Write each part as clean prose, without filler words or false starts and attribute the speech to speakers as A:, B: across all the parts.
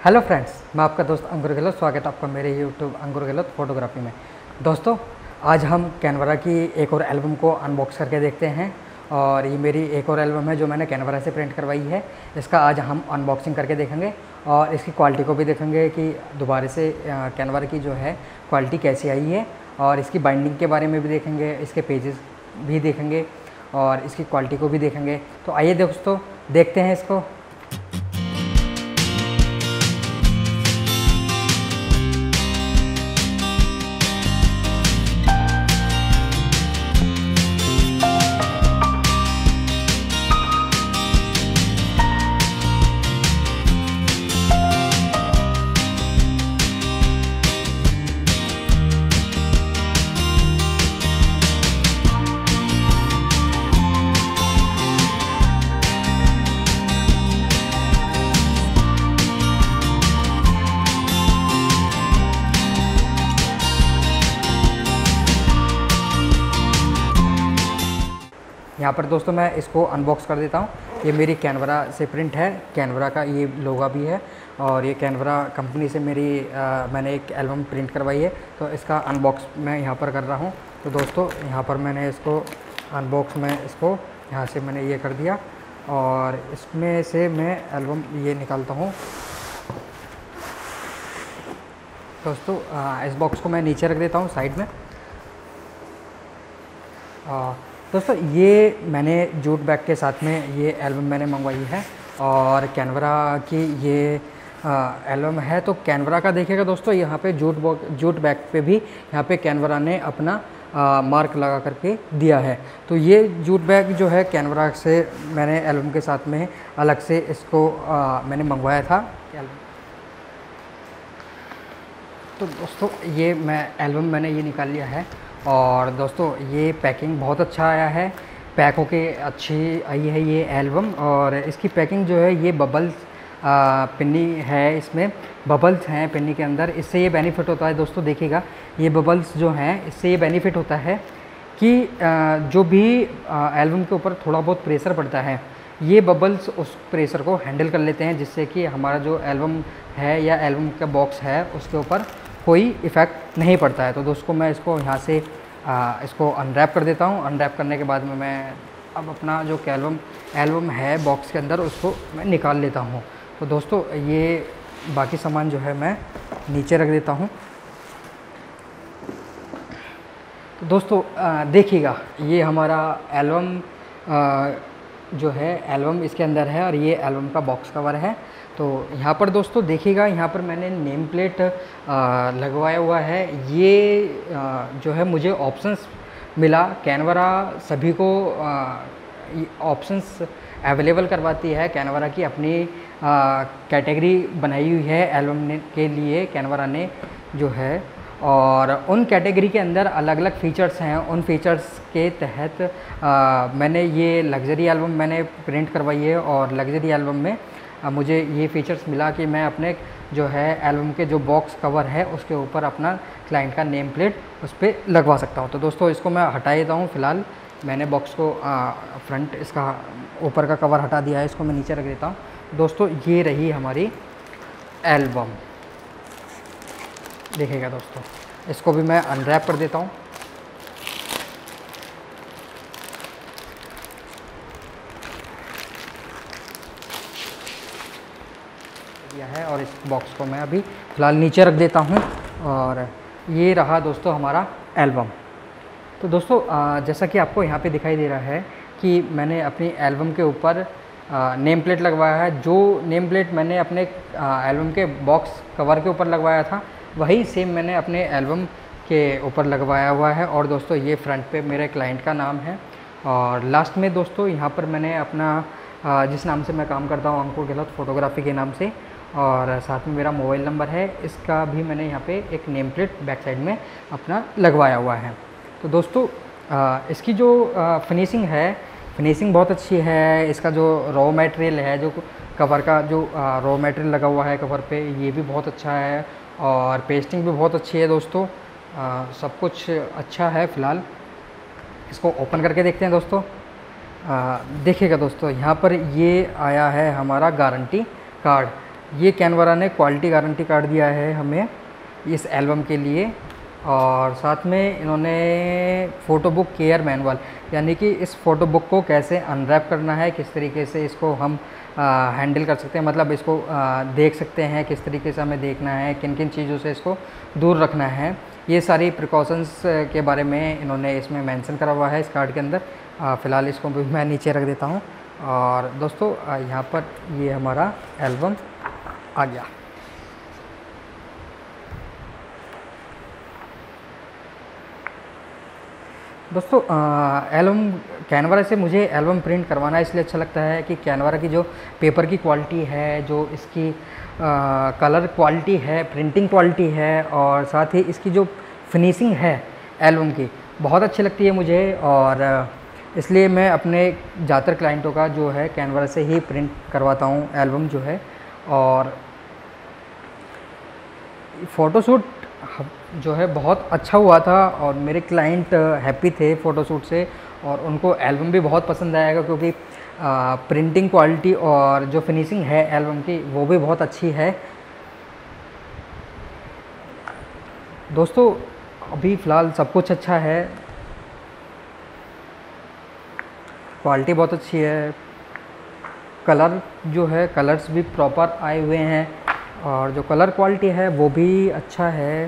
A: Hello friends, मैं आपका दोस्त अंकुर गहलोत। स्वागत है आपका मेरे यूट्यूब अंकुर गहलोत फोटोग्राफी में। दोस्तों, आज हम कैनवरा की एक और एल्बम को अनबॉक्स करके देखते हैं। और ये मेरी एक और एल्बम है जो मैंने कैनवरा से प्रिंट करवाई है। इसका आज हम अनबॉक्सिंग करके देखेंगे और इसकी क्वालिटी को भी देखेंगे कि दोबारा से कैनवरा की जो है क्वालिटी कैसी आई है। और इसकी बाइंडिंग के बारे में भी देखेंगे, इसके पेजेस भी देखेंगे और इसकी क्वालिटी को भी देखेंगे। तो आइए दोस्तों, देखते हैं इसको। यहाँ पर दोस्तों मैं इसको अनबॉक्स कर देता हूँ। ये मेरी कैनवरा से प्रिंट है, कैनवरा का ये लोगो भी है और ये कैनवरा कंपनी से मैंने एक एल्बम प्रिंट करवाई है। तो इसका अनबॉक्स मैं यहाँ पर कर रहा हूँ। तो दोस्तों, यहाँ पर मैंने इसको अनबॉक्स में इसको यहाँ से मैंने ये कर दिया और इसमें से मैं एल्बम ये निकालता हूँ। दोस्तों, इस बॉक्स को मैं नीचे रख देता हूँ साइड में। दोस्तों, ये मैंने जूट बैग के साथ में ये एल्बम मैंने मंगवाई है और कैनवरा की ये एल्बम है। तो कैनवरा का देखिएगा दोस्तों, यहाँ पे जूट बैग पे भी यहाँ पे कैनवरा ने अपना मार्क लगा करके दिया है। तो ये जूट बैग जो है कैनवरा से मैंने एल्बम के साथ में अलग से इसको मैंने मंगवाया था। तो दोस्तों, ये एल्बम मैंने ये निकाल लिया है और दोस्तों ये पैकिंग बहुत अच्छा आया है। पैक होके अच्छी आई है ये एल्बम। और इसकी पैकिंग जो है, ये बबल्स पिन्नी है, इसमें बबल्स हैं पिन्नी के अंदर। इससे ये बेनिफिट होता है दोस्तों, देखिएगा ये बबल्स जो हैं, इससे ये बेनिफिट होता है कि जो भी एल्बम के ऊपर थोड़ा बहुत प्रेशर पड़ता है, ये बबल्स उस प्रेशर को हैंडल कर लेते हैं, जिससे कि हमारा जो एल्बम है या एल्बम का बॉक्स है उसके ऊपर कोई इफ़ेक्ट नहीं पड़ता है। तो दोस्तों, मैं इसको यहाँ से इसको अनरैप कर देता हूँ। अनरैप करने के बाद में मैं अब अपना जो एल्बम है बॉक्स के अंदर उसको मैं निकाल लेता हूँ। तो दोस्तों, ये बाकी सामान जो है मैं नीचे रख देता हूँ। तो दोस्तों, देखिएगा ये हमारा एल्बम जो है एल्बम इसके अंदर है और ये एल्बम का बॉक्स कवर है। तो यहाँ पर दोस्तों देखिएगा, यहाँ पर मैंने नेम प्लेट लगवाया हुआ है। ये जो है मुझे ऑप्शंस मिला। कैनवरा सभी को ऑप्शंस अवेलेबल करवाती है। कैनवरा की अपनी कैटेगरी बनाई हुई है एल्बम के लिए कैनवरा ने जो है, और उन कैटेगरी के अंदर अलग अलग फ़ीचर्स हैं। उन फीचर्स के तहत मैंने ये लग्जरी एल्बम मैंने प्रिंट करवाई है और लग्जरी एल्बम में मुझे ये फ़ीचर्स मिला कि मैं अपने जो है एल्बम के जो बॉक्स कवर है उसके ऊपर अपना क्लाइंट का नेम प्लेट उस पर लगवा सकता हूँ। तो दोस्तों, इसको मैं हटा देता हूँ। फ़िलहाल मैंने बॉक्स को फ्रंट इसका ऊपर का कवर हटा दिया है, इसको मैं नीचे रख देता हूँ। दोस्तों, ये रही हमारी एल्बम। देखिएगा दोस्तों, इसको भी मैं अनरैप कर देता हूँ। दिया है और इस बॉक्स को मैं अभी फ़िलहाल नीचे रख देता हूँ। और ये रहा दोस्तों हमारा एल्बम। तो दोस्तों, जैसा कि आपको यहाँ पे दिखाई दे रहा है कि मैंने अपनी एल्बम के ऊपर नेम प्लेट लगवाया है। जो नेम प्लेट मैंने अपने एल्बम के बॉक्स कवर के ऊपर लगवाया था, वही सेम मैंने अपने एल्बम के ऊपर लगवाया हुआ है। और दोस्तों, ये फ्रंट पे मेरे क्लाइंट का नाम है और लास्ट में दोस्तों यहाँ पर मैंने अपना जिस नाम से मैं काम करता हूँ, अंकुर गहलोत फोटोग्राफी के नाम से, और साथ में मेरा मोबाइल नंबर है, इसका भी मैंने यहाँ पे एक नेम प्लेट बैक साइड में अपना लगवाया हुआ है। तो दोस्तों, इसकी जो फिनिशिंग है, फिनिशिंग बहुत अच्छी है। इसका जो रॉ मटेरियल है, जो कवर का जो रॉ मटेरियल लगा हुआ है कवर पे, ये भी बहुत अच्छा है और पेस्टिंग भी बहुत अच्छी है दोस्तों। सब कुछ अच्छा है। फ़िलहाल इसको ओपन करके देखते हैं दोस्तों। देखिएगा दोस्तों, यहाँ पर ये आया है हमारा गारंटी कार्ड। ये कैनवरा ने क्वालिटी गारंटी कार्ड दिया है हमें इस एल्बम के लिए, और साथ में इन्होंने फ़ोटो बुक केयर मैनुअल, यानी कि इस फ़ोटो बुक को कैसे अनरैप करना है, किस तरीके से इसको हम हैंडल कर सकते हैं, मतलब इसको देख सकते हैं किस तरीके से हमें देखना है, किन किन चीज़ों से इसको दूर रखना है, ये सारी प्रिकॉशंस के बारे में इन्होंने इसमें मेंशन करा हुआ है इस कार्ड के अंदर। फ़िलहाल इसको भी मैं नीचे रख देता हूँ। और दोस्तों यहाँ पर ये हमारा एल्बम आ गया। दोस्तों एल्बम कैनवरा से मुझे एल्बम प्रिंट करवाना इसलिए अच्छा लगता है कि कैनवरा की जो पेपर की क्वालिटी है, जो इसकी कलर क्वालिटी है, प्रिंटिंग क्वालिटी है, और साथ ही इसकी जो फिनिशिंग है एल्बम की, बहुत अच्छी लगती है मुझे। और इसलिए मैं अपने ज़्यादातर क्लाइंटों का जो है कैनवरा से ही प्रिंट करवाता हूँ एल्बम जो है। और फ़ोटोशूट जो है बहुत अच्छा हुआ था और मेरे क्लाइंट हैप्पी थे फ़ोटोशूट से, और उनको एल्बम भी बहुत पसंद आएगा क्योंकि प्रिंटिंग क्वालिटी और जो फिनिशिंग है एल्बम की वो भी बहुत अच्छी है। दोस्तों अभी फ़िलहाल सब कुछ अच्छा है, क्वालिटी बहुत अच्छी है, कलर जो है कलर्स भी प्रॉपर आए हुए हैं, और जो कलर क्वालिटी है वो भी अच्छा है।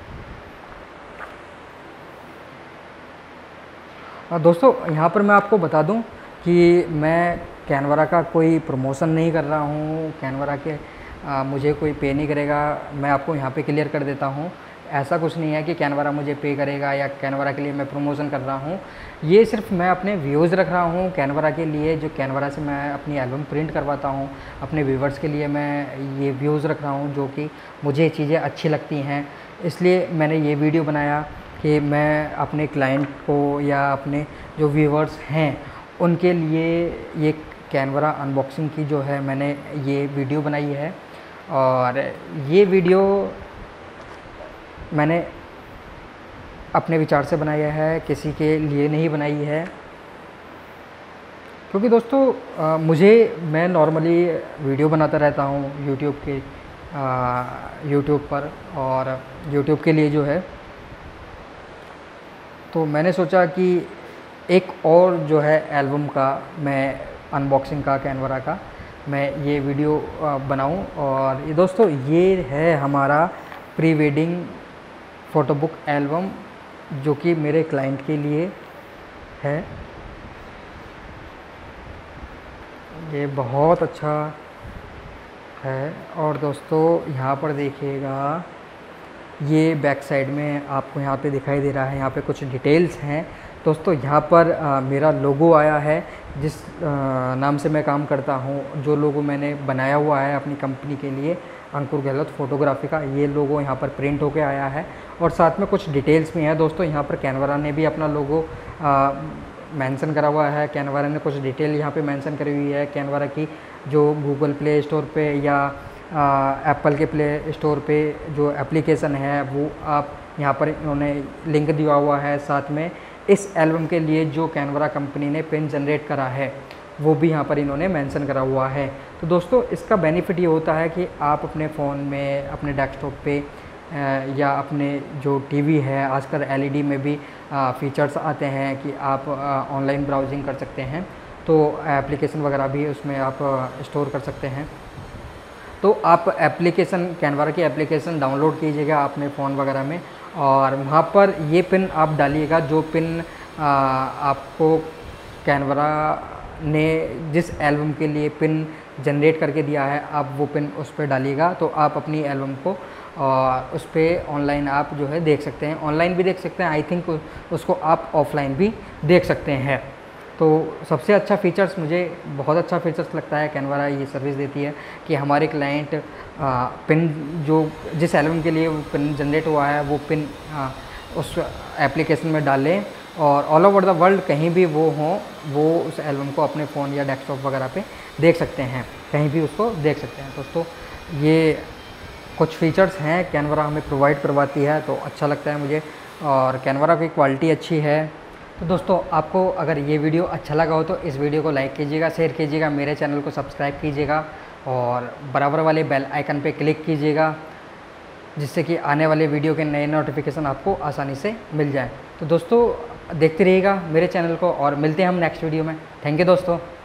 A: और दोस्तों यहाँ पर मैं आपको बता दूं कि मैं कैनवरा का कोई प्रमोशन नहीं कर रहा हूँ, कैनवरा के मुझे कोई पे नहीं करेगा, मैं आपको यहाँ पे क्लियर कर देता हूँ। ऐसा कुछ नहीं है कि कैनवरा मुझे पे करेगा या कैनवरा के लिए मैं प्रमोशन कर रहा हूँ। ये सिर्फ मैं अपने व्यूज़ रख रहा हूँ कैनवरा के लिए, जो कैनवरा से मैं अपनी एल्बम प्रिंट करवाता हूँ, अपने व्यूवर्स के लिए मैं ये व्यूज़ रख रहा हूँ जो कि मुझे चीज़ें अच्छी लगती हैं। इसलिए मैंने ये वीडियो बनाया कि मैं अपने क्लाइंट को या अपने जो व्यूवर्स हैं उनके लिए ये कैनवरा अनबॉक्सिंग की जो है मैंने ये वीडियो बनाई है। और ये वीडियो मैंने अपने विचार से बनाया है, किसी के लिए नहीं बनाई है। क्योंकि दोस्तों मैं नॉर्मली वीडियो बनाता रहता हूँ यूट्यूब पर, और यूट्यूब के लिए जो है तो मैंने सोचा कि एक और जो है एल्बम का मैं अनबॉक्सिंग का कैनवरा का मैं ये वीडियो बनाऊं। और ये दोस्तों ये है हमारा pre wedding photo book album जो कि मेरे क्लाइंट के लिए है। ये बहुत अच्छा है। और दोस्तों यहाँ पर देखिएगा, ये बैक साइड में आपको यहाँ पे दिखाई दे रहा है, यहाँ पे कुछ डिटेल्स हैं। दोस्तों यहाँ पर मेरा लोगो आया है, जिस नाम से मैं काम करता हूँ, जो लोगो मैंने बनाया हुआ है अपनी कंपनी के लिए, अंकुर गहलोत फोटोग्राफी का, ये लोगो यहाँ पर प्रिंट होके आया है। और साथ में कुछ डिटेल्स भी हैं दोस्तों। यहाँ पर कैनवरा ने भी अपना लोगो मेंशन करा हुआ है, कैनवरा ने कुछ डिटेल यहाँ पे मेंशन करी हुई है। कैनवरा की जो गूगल प्ले स्टोर पे या एप्पल के प्ले स्टोर पे जो एप्लीकेशन है वो आप यहाँ पर इन्होंने लिंक दिया हुआ है। साथ में इस एल्बम के लिए जो कैनवरा कंपनी ने पिन जनरेट करा है वो भी यहाँ पर इन्होंने मेंशन करा हुआ है। तो दोस्तों इसका बेनिफिट ये होता है कि आप अपने फ़ोन में, अपने डेस्कटॉप पे या अपने जो टीवी है, आजकल एलईडी में भी फ़ीचर्स आते हैं कि आप ऑनलाइन ब्राउजिंग कर सकते हैं, तो एप्लीकेशन वगैरह भी उसमें आप स्टोर कर सकते हैं। तो आप एप्लीकेशन, कैनवरा की एप्लीकेशन डाउनलोड कीजिएगा अपने फ़ोन वगैरह में, और वहाँ पर ये पिन आप डालिएगा, जो पिन आपको कैनवरा ने जिस एल्बम के लिए पिन जनरेट करके दिया है, आप वो पिन उस पर डालिएगा, तो आप अपनी एल्बम को उस पर ऑनलाइन आप जो है देख सकते हैं। ऑनलाइन भी देख सकते हैं, आई थिंक उसको आप ऑफलाइन भी देख सकते हैं। तो सबसे अच्छा फ़ीचर्स, मुझे बहुत अच्छा फ़ीचर्स लगता है कैनवरा ये सर्विस देती है कि हमारे क्लाइंट पिन जो जिस एल्बम के लिए वो पिन जनरेट हुआ है वो पिन उस एप्लीकेशन में डालें, और ऑल ओवर द वर्ल्ड कहीं भी वो हों, वो उस एल्बम को अपने फ़ोन या डेस्कटॉप वगैरह पे देख सकते हैं, कहीं भी उसको देख सकते हैं। दोस्तों ये कुछ फ़ीचर्स हैं कैनवरा हमें प्रोवाइड करवाती है, तो अच्छा लगता है मुझे, और कैनवरा की क्वालिटी अच्छी है। तो दोस्तों आपको अगर ये वीडियो अच्छा लगा हो तो इस वीडियो को लाइक कीजिएगा, शेयर कीजिएगा, मेरे चैनल को सब्सक्राइब कीजिएगा, और बराबर वाले बेल आइकन पे क्लिक कीजिएगा, जिससे कि आने वाले वीडियो के नए नोटिफिकेशन आपको आसानी से मिल जाए। तो दोस्तों देखते रहिएगा मेरे चैनल को और मिलते हैं हम नेक्स्ट वीडियो में। थैंक यू दोस्तों।